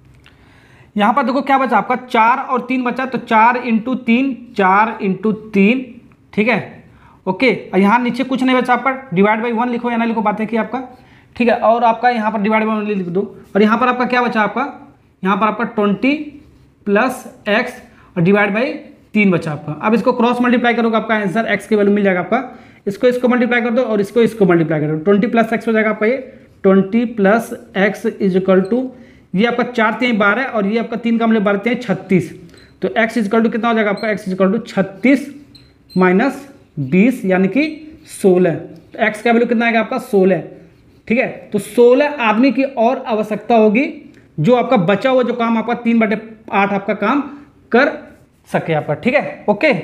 यहाँ पर देखो क्या बचा आपका, चार और तीन बचा, तो चार इंटू तीन, चार इंटू तीन। ठीक है, ओके, और यहाँ नीचे कुछ नहीं बचा आपका, डिवाइड बाई वन लिखो या ना लिखो, बातें की आपका। ठीक है, और आपका यहाँ पर डिवाइड बाई वन लिख दो, और यहाँ पर आपका क्या बचा आपका, यहाँ पर आपका ट्वेंटी प्लस एक्स और डिवाइड बाई तीन बचा आपका। अब इसको क्रॉस मल्टीप्लाई करोगे आपका आंसर एक्स की वैल्यू मिल जाएगा आपका। इसको इसको मल्टीप्लाई कर दो और इसको इसको मल्टीप्लाई कर दो, ट्वेंटी प्लस एक्स हो जाएगा आपका, ये twenty plus x is equal to, ये आपका चार तीन बारह, और ये आपका तीन का मतलब बारह तीन छत्तीस। तो x इज इक्वल टू कितना हो जाएगा आपका, x इज इक्वल टू छत्तीस माइनस बीस यानी कि सोलह। तो x का वैल्यू कितना आएगा आपका, सोलह। ठीक है, तो सोलह आदमी की और आवश्यकता होगी, जो आपका बचा हुआ जो काम आपका तीन बटे आठ आपका काम कर सके आपका। ठीक है, ओके,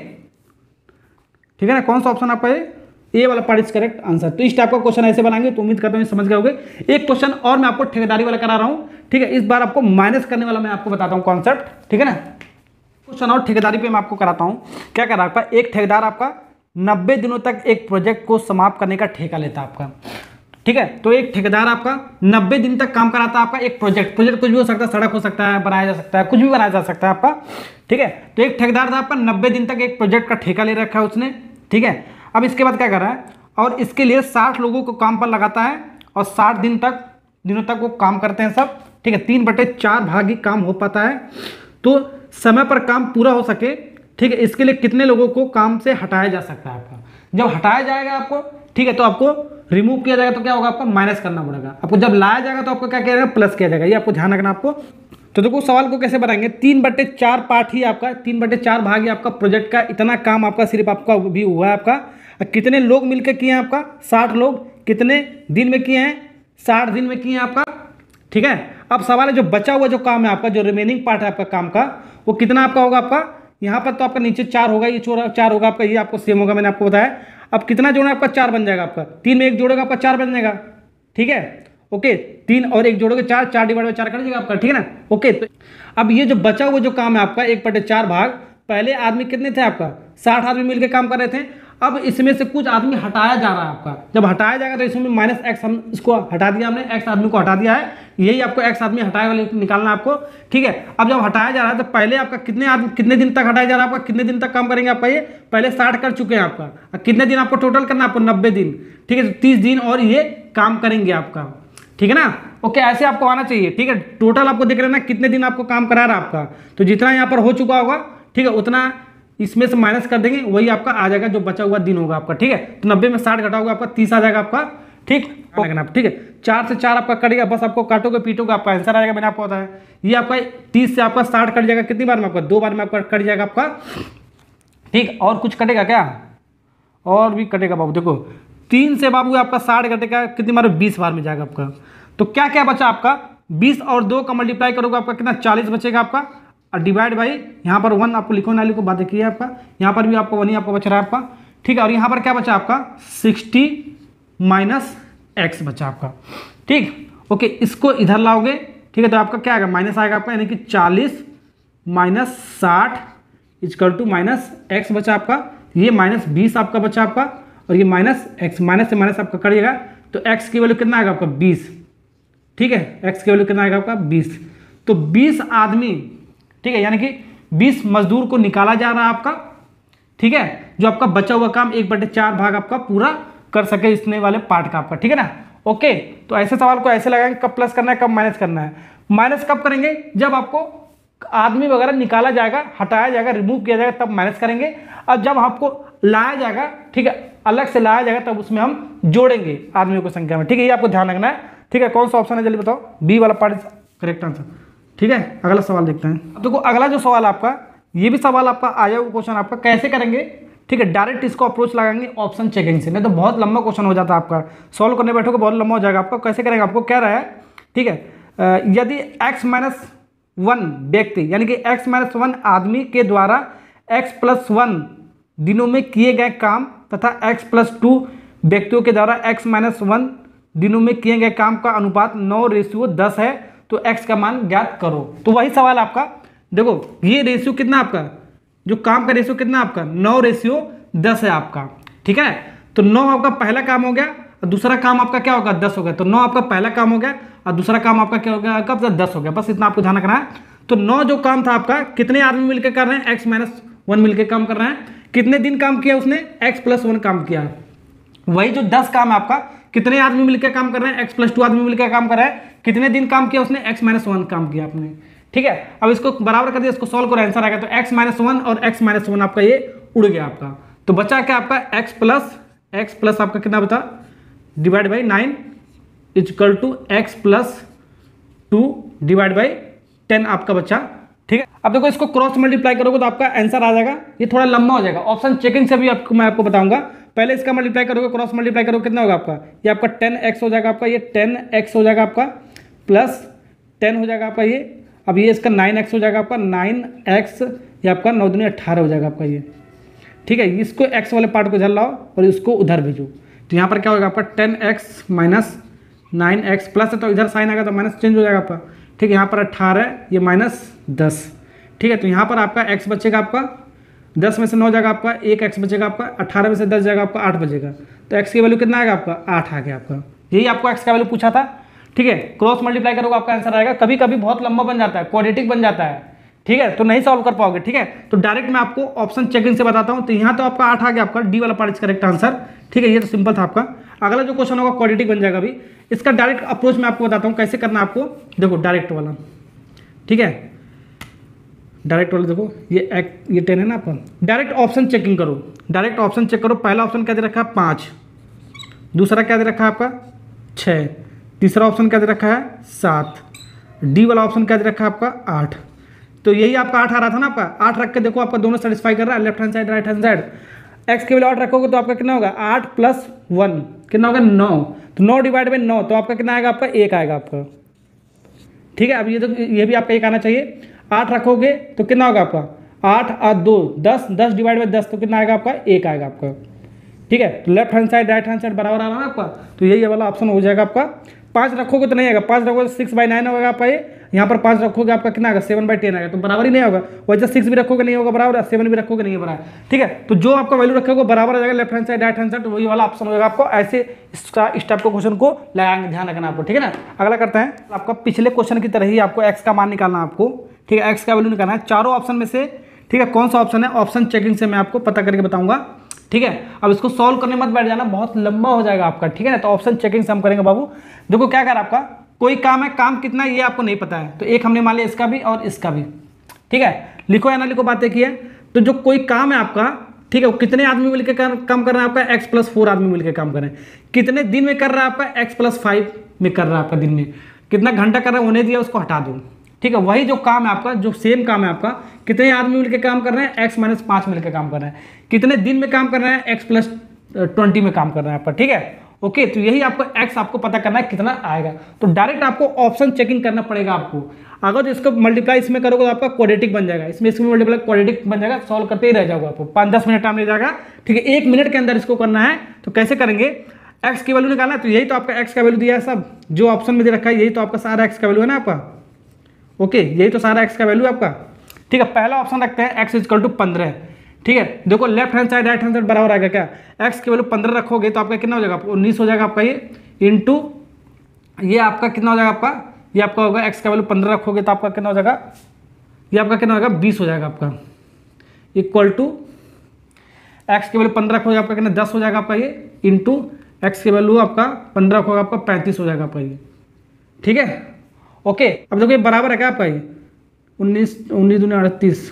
ठीक है ना, कौन सा ऑप्शन आपका है, ए वाला पार्ट इज करेक्ट आंसर। तो इस टाइप का क्वेश्चन ऐसे बनाएंगे, तो उम्मीद करता हूँ समझ गए होंगे। एक क्वेश्चन और मैं आपको ठेकेदारी वाला करा रहा हूँ। ठीक है, इस बार आपको माइनस करने वाला मैं आपको बताता हूँ कॉन्सेप्ट। ठीक है ना, क्वेश्चन और ठेकेदारी पे मैं आपको कराता हूँ। क्या कह रहा है आपका, एक ठेकेदार आपका नब्बे दिनों तक एक प्रोजेक्ट को समाप्त करने का ठेका लेता है आपका। ठीक है, तो एक ठेकेदार आपका नब्बे दिन तक काम कराता है आपका एक प्रोजेक्ट, प्रोजेक्ट कुछ भी हो सकता है, सड़क हो सकता है, बनाया जा सकता है, कुछ भी बनाया जा सकता है आपका। ठीक है, तो एक ठेकेदार था आपका, नब्बे दिन तक एक प्रोजेक्ट का ठेका ले रखा है उसने। ठीक है, अब इसके बाद क्या कर रहा है, और इसके लिए साठ लोगों को काम पर लगाता है, और साठ दिन तक दिनों तक वो काम करते हैं सब। ठीक है, तीन बटे चार भाग ही काम हो पाता है, तो समय पर काम पूरा हो सके। ठीक है, इसके लिए कितने लोगों को काम से हटाया जा सकता है आपका, जब हटाया जाएगा आपको, ठीक है, तो आपको रिमूव किया जाएगा तो क्या होगा, आपको माइनस करना पड़ेगा। आपको जब लाया जाएगा तो आपको क्या किया जाएगा, प्लस किया जाएगा। ये आपको ध्यान रखना आपको। तो देखो सवाल को कैसे बनाएंगे, तीन बटे चार पार्ट ही आपका, तीन बटे चार भाग ही आपका प्रोजेक्ट का इतना काम आपका सिर्फ आपका भी हुआ है आपका। कितने लोग मिलकर किए हैं आपका, साठ लोग, कितने दिन में किए हैं, साठ दिन में किए हैं आपका। ठीक है, अब सवाल है जो बचा हुआ जो काम है आपका, जो रिमेनिंग पार्ट है आपका काम का, वो कितना आपका होगा आपका, यहाँ पर तो आपका नीचे चार होगा, ये चोरा चार होगा आपका, ये आपको सेम होगा, मैंने आपको बताया। अब कितना जोड़ा आपका, चार बन जाएगा आपका, तीन में एक जोड़ेगा आपका चार बन जाएगा। ठीक है, ओके, तीन और एक जोड़ोगे चार, चार डिवाइड बाई चार कर दीजिएगा आपका, ठीक है ना। ओके, तो अब ये जो बचा हुआ जो काम है आपका एक बटे चार भाग, पहले आदमी कितने थे आपका, साठ आदमी मिलकर काम कर रहे थे। अब इसमें से कुछ आदमी हटाया जा रहा है आपका, जब हटाया जाएगा तो इसमें माइनस एक्स, हम इसको हटा दिया हमने, एक्स आदमी को हटा दिया है, यही आपको एक्स आदमी हटाए वाले निकालना है आपको, ठीक है। अब जब हटाया जा रहा है तो पहले आपका कितने आदमी कितने दिन तक हटाया जा रहा है आपका, कितने दिन तक काम करेंगे आपका, ये पहले साठ कर चुके हैं आपका, अब कितने दिन आपको टोटल करना है आपको, नब्बे दिन, ठीक है, तो तीस दिन और ये काम करेंगे आपका, ठीक है ना। ओके, ऐसे आपको आना चाहिए, ठीक है। टोटल आपको देख रहे हैं ना कितने दिन आपको काम करा रहा है आपका, तो जितना यहाँ पर हो चुका होगा, ठीक है, उतना इसमें से माइनस कर देंगे, वही आपका आ जाएगा जो बचा हुआ दिन होगा आपका, ठीक है। तो नब्बे में साठ घटाओगे आपका तीस आ जाएगा आपका, ठीक लगना, ठीक है। चार से चार आपका कटेगा, बस आपको काटोगे पीटोगे, आपका आंसर आएगा, मैंने आपको बताया। ये आपका तीस से आपका साठ कट जाएगा, कितनी बार में आपका, दो बार में आपका कट जाएगा आपका, ठीक। और कुछ कटेगा क्या, और भी कटेगा बाबू, देखो तीन से बाबू आपका साठ कटेगा, कितनी बार, बीस बार में जाएगा आपका। तो क्या क्या बचा आपका, बीस और दो का मल्टीप्लाई करोगे आपका कितना, चालीस बचेगा आपका, और डिवाइड बाई यहाँ पर वन आपको लिखो ना लिखो बात देखिए आपका, यहाँ पर भी आपको वन ही आपको बच रहा है आपका, ठीक है। और यहाँ पर क्या बचा आपका, सिक्सटी माइनस एक्स बचा आपका, ठीक। ओके, इसको इधर लाओगे, ठीक है, तो आपका क्या आएगा, माइनस आएगा आपका, यानी कि चालीस माइनस साठ इजकल टू माइनस एक्स बचा आपका, ये माइनस बीस आपका बचा आपका, और ये माइनस एक्स, माइनस से माइनस आपका करिएगा तो एक्स की वैल्यू कितना आएगा आपका, बीस, ठीक है, एक्स की वैल्यू कितना आएगा आपका, बीस। तो बीस आदमी, ठीक है, यानी कि बीस मजदूर को निकाला जा रहा है आपका, ठीक है, जो आपका बचा हुआ काम एक बटे चार भाग आपका पूरा कर सके इसने वाले पार्ट का आपका, ठीक है ना। ओके, तो ऐसे सवाल को ऐसे लगाएंगे, कब प्लस करना है कब माइनस करना है। माइनस कब करेंगे, जब आपको आदमी वगैरह निकाला जाएगा, हटाया जाएगा, रिमूव किया जाएगा, तब माइनस करेंगे। और जब आपको लाया जाएगा, ठीक है, अलग से लाया जाएगा, तब उसमें हम जोड़ेंगे आदमियों की संख्या में, ठीक है, ये आपको ध्यान रखना है, ठीक है। कौन सा ऑप्शन है जल्दी बताओ, बी वाला पार्ट करेक्ट आंसर, ठीक है। अगला सवाल देखते हैं। अब देखो अगला जो सवाल आपका, ये भी सवाल आपका आया हुआ क्वेश्चन आपका, कैसे करेंगे, ठीक है, डायरेक्ट इसको अप्रोच लगाएंगे ऑप्शन चेकिंग से, नहीं तो बहुत लंबा क्वेश्चन हो जाता है आपका, सॉल्व करने बैठोगे बहुत लंबा हो जाएगा आपका। कैसे करेंगे, आपको क्या रहा है, ठीक है, यदि एक्स माइनस वन व्यक्ति, यानी कि एक्स माइनस वन आदमी के द्वारा एक्स प्लस वन दिनों में किए गए काम तथा एक्स प्लस टू व्यक्तियों के द्वारा एक्स माइनस वन दिनों में किए गए काम का अनुपात नौ रेशियो दस है, तो x का मान ज्ञात करो। तो वही सवाल आपका, देखो ये रेशियो कितना आपका, जो काम का रेशियो कितना आपका, नौ रेशियो दस है आपका, ठीक है। तो नौ आपका पहला काम हो गया, और दूसरा काम आपका क्या होगा, दस हो गया। तो नौ आपका पहला काम हो गया, और दूसरा काम आपका क्या हो गया, कब तक, दस हो गया। बस इतना आपको ध्यान रखना है। तो नौ जो काम था आपका, कितने आदमी मिलकर कर रहे हैं, एक्स माइनस वन मिलकर काम कर रहे हैं, कितने दिन काम किया उसने, एक्स प्लस वन काम किया। वही जो दस काम है आपका, कितने आदमी मिलकर काम कर रहे हैं, एक्स प्लस टू आदमी मिलकर काम कर रहे हैं, कितने दिन काम किया उसने, एक्स माइनस वन काम किया आपने, ठीक है। अब इसको बराबर कर दिया, इसको सॉल्व करो, आंसर आएगा। तो एक्स माइनस वन और एक्स माइनस वन आपका ये उड़ गया आपका, तो बचा क्या आपका, एक्स प्लस एक्स प्लस आपका कितना बता, divide by nine is equal to x plus two divide by ten आपका बचा, ठीक है। अब देखो इसको क्रॉस मल्टीप्लाई करोगे तो आपका आंसर आ जाएगा, ये थोड़ा लंबा हो जाएगा, ऑप्शन चेकिंग से भी आपको मैं आपको बताऊंगा। पहले इसका मल्टीप्लाई करोगे, क्रॉस मल्टीप्लाई करोगे, कितना होगा आपका, ये आपका टेन एक्स हो जाएगा आपका, ये टेन एक्स हो जाएगा आपका, प्लस टेन हो जाएगा आपका ये, अब ये इसका नाइन एक्स हो जाएगा आपका, नाइन एक्स ये आपका नौ दूनी अट्ठारह हो जाएगा आपका ये, ठीक है। इसको एक्स वाले पार्ट को इधर लाओ और इसको उधर भेजो, तो यहाँ पर क्या होगा आपका, ten x minus nine x plus है, तो इधर साइन आएगा तो माइनस चेंज हो जाएगा आपका, ठीक है। यहाँ पर अट्ठारह, ये माइनस दस, ठीक है। तो यहाँ पर आपका एक्स बचेगा आपका, दस में से नौ जाएगा आपका, एक एक्स बचेगा आपका, अट्ठारह में से दस जाएगा आपका, आठ बचेगा। तो एक्स की वैल्यू कितना आएगा आपका, आठ आ गया आपका, यही आपको एक्स का वैल्यू पूछा था, ठीक है। क्रॉस मल्टीप्लाई करोगे आपका आंसर आएगा। कभी कभी बहुत लंबा बन जाता है, क्वाड्रेटिक बन जाता है, ठीक है, तो नहीं सॉल्व कर पाओगे, ठीक है। तो डायरेक्ट मैं आपको ऑप्शन चेकिंग से बताता हूँ। तो यहाँ तो आपका आठ आ गया आपका, डी वाला पार्ट इज करेक्ट आंसर, ठीक है। ये तो सिंपल था आपका। अगला जो क्वेश्चन होगा क्वाड्रेटिक बन जाएगा अभी। इसका डायरेक्ट अप्रोच मैं आपको बताता हूँ कैसे करना आपको। देखो डायरेक्ट वाला, ठीक है, डायरेक्ट वाला देखो, ये एक ये टेन है ना आपका। डायरेक्ट ऑप्शन चेकिंग करो, डायरेक्ट ऑप्शन चेक करो। पहला ऑप्शन क्या दे रखा है, पाँच, दूसरा क्या दे रखा है आपका, छः, तीसरा ऑप्शन क्या दे रखा है, सात, डी वाला ऑप्शन क्या दे रखा है आपका, आठ। तो यही आपका आठ आ रहा था ना आपका, आठ रख के देखो आपका दोनों सेटिस्फाई कर रहा है, left hand side right hand side. X के वैल्यू आठ रखोगे तो आपका कितना होगा, आठ प्लस वन कितना होगा, नौ। तो नौ डिवाइड बाई नौ, तो आपका कितना आएगा आपका, एक आएगा आपका, ठीक है। अब ये तो ये भी आपका एक आना चाहिए। आठ रखोगे तो कितना होगा आपका, आठ और दो दस, दस डिवाइड बाई दस, तो कितना आएगा आपका, एक आएगा आपका, ठीक है। तो left hand side right hand side बराबर आ रहा है आपका, तो यही वाला ऑप्शन हो जाएगा आपका पाँच रखोगे तो नहीं आएगा, पाँच रखोगे तो सिक्स बाई नाइन होगा आपका ये, यहाँ पर पाँच रखोगे आपका कितना आएगा सेवन बाई टेन आएगा, तो बराबर ही नहीं होगा। वैसे सिक्स भी रखोगे नहीं होगा बराबर, सेवन भी रखोगे नहीं है बराबर, ठीक है। तो जो आपका वैल्यू रखोगे बराबर आ जाएगा, left hand side right hand side, तो वही वाला ऑप्शन होगा आपको। ऐसे इसका इस टाइप के क्वेश्चन को लगाएंगे, ध्यान रखना आपको, ठीक है ना। अगला करते हैं, आपका पिछले क्वेश्चन की तरह ही आपको एक्स का मान निकालना है आपको, ठीक है। एक्स का वैल्यू निकालना है चारों ऑप्शन में से, ठीक है। कौन सा ऑप्शन है, ऑप्शन चेकिंग से मैं आपको पता करके बताऊंगा, ठीक है। अब इसको सॉल्व करने मत बैठ जाना, बहुत लंबा हो जाएगा आपका, ठीक है ना। तो ऑप्शन चेकिंग से हम करेंगे बाबू। देखो क्या कर आपका कोई काम है, काम कितना ये आपको नहीं पता है, तो एक हमने मान लिया इसका भी और इसका भी, ठीक है। लिखो या ना लिखो बातें की है। तो जो कोई काम है आपका, ठीक है, वो कितने आदमी मिलकर काम कर रहे हैं आपका, एक्स प्लस फोर आदमी मिलकर काम कर रहे हैं। कितने दिन में कर रहा है आपका, एक्स प्लस फाइव में कर रहा है आपका दिन में। कितना घंटा कर रहा है उन्हें दिया, उसको हटा दो, ठीक है। वही जो काम है आपका, जो सेम काम है आपका, कितने आदमी मिलकर काम कर रहे हैं, एक्स माइनस पाँच मिलकर काम कर रहे हैं। कितने दिन में काम कर रहे हैं, एक्स प्लस ट्वेंटी में काम कर रहे हैं आपका, ठीक है। ओके, तो यही आपको एक्स आपको पता करना है कितना आएगा। तो डायरेक्ट आपको ऑप्शन चेकिंग करना पड़ेगा आपको। अगर जो इसको मल्टीप्लाई इसमें करोगे तो आपका क्वाड्रेटिक बन जाएगा, इसमें इसमें मल्टीप्लाई क्वाड्रेटिक बन जाएगा, सॉल्व करते ही रह जाओगे आपको, पाँच दस मिनट टाइम ले जाएगा, ठीक है। एक मिनट के अंदर इसको करना है। तो कैसे करेंगे, एक्स की वैल्यू निकालना है, तो यही तो आपका एक्स का वैल्यू दिया है सब, जो ऑप्शन में दे रखा है यही तो आपका सारा एक्स का वैल्यू है ना आपका। ओके, यही तो सारा एक्स का वैल्यू है आपका, ठीक है। पहला ऑप्शन रखते हैं एक्स इजकल टू पंद्रह, ठीक है। देखो left hand side right hand side बराबर आएगा क्या, एक्स की वैल्यू पंद्रह रखोगे तो आपका कितना हो जाएगा, उन्नीस हो जाएगा आपका ये, इंटू ये आपका कितना हो जाएगा आपका, ये आपका होगा एक्स का वैल्यू पंद्रह रखोगे तो आपका कितना हो जाएगा, ये आपका कितना होगा बीस हो जाएगा आपका, इक्वल टू एक्स की वैल्यू पंद्रह रखोगे आपका कितना दस हो जाएगा आपका ये, इंटू एक्स की वैल्यू आपका पंद्रह रखोगे आपका पैंतीस हो जाएगा आपका ये, ठीक है। ओके, अब देखो ये बराबर है क्या आपका ये, उन्नीस उन्नीस दूनी अड़तीस,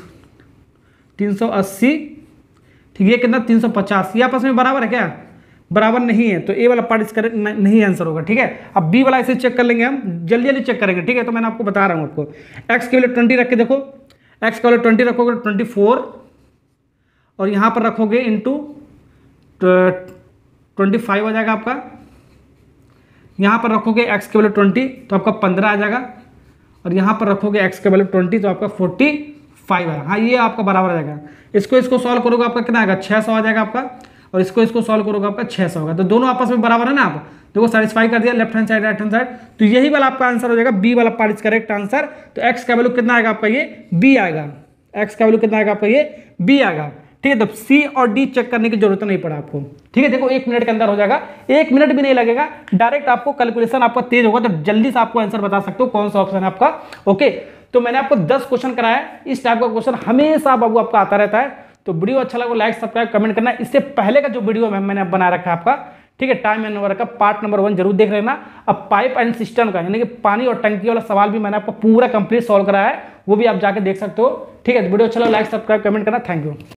तीन सौ अस्सी, ठीक है। कितना तीन सौ पचास, ये आपस में बराबर है क्या, बराबर नहीं है, तो ए वाला पार्ट इसका नहीं आंसर होगा, ठीक है। अब बी वाला ऐसे चेक कर लेंगे हम, जल्दी जल्दी चेक करेंगे, ठीक है। तो मैंने आपको बता रहा हूँ आपको, एक्स के वैल्यू ट्वेंटी रख के देखो, एक्स के वैल्यू ट्वेंटी रखोगे ट्वेंटी फोर, और यहाँ पर रखोगे इंटू ट्वेंटी फाइव हो जाएगा आपका, यहाँ पर रखोगे एक्स के वैल्यू ट्वेंटी तो आपका पंद्रह आ जाएगा, और यहाँ पर रखोगे एक्स के वैल्यू ट्वेंटी तो आपका फोर्टी फाइव है। हाँ, ये आपका बराबर आ जाएगा। इसको इसको सॉल्व करोगे आपका कितना आएगा, छः सौ आ जाएगा आपका, और इसको इसको सॉल्व करोगे आपका छः सौ होगा। तो दोनों आपस में बराबर है ना, आप देखो सेटिस्फाई कर दिया left hand side right hand side. तो यही वाला आपका आंसर हो जाएगा, बी वाला पार्ट इज करेक्ट आंसर। तो एक्स का वैल्यू कितना आएगा आपका, ये बी आएगा, एक्स का वैल्यू कितना आएगा आपका, ये बी आएगा, ठीक है। तो सी और डी चेक करने की जरूरत नहीं पड़ा आपको, ठीक है। देखो एक मिनट के अंदर हो जाएगा, एक मिनट भी नहीं लगेगा, डायरेक्ट आपको कैलकुलेशन आपका तेज होगा, तो जल्दी से आपको आंसर बता सकते हो कौन सा ऑप्शन है आपका। ओके, तो मैंने आपको दस क्वेश्चन कराया, इस टाइप का क्वेश्चन हमेशा बाबू आपका आता रहता है। तो वीडियो अच्छा लगा लाइक सब्सक्राइब कमेंट करना। इससे पहले का जो वीडियो मैंने बना रखा है आपका, ठीक है, टाइम एंड नंबर का पार्ट नंबर वन जरूर देख लेना। अब पाइप एंड सिस्टम का यानी कि पानी और टंकी वाला सवाल भी मैंने आपको पूरा कंप्लीट सॉल्व कराया है, वो भी आप जाके देख सकते हो, ठीक है। तो वीडियो अच्छा लगा लाइक सब्सक्राइब कमेंट करना, थैंक यू।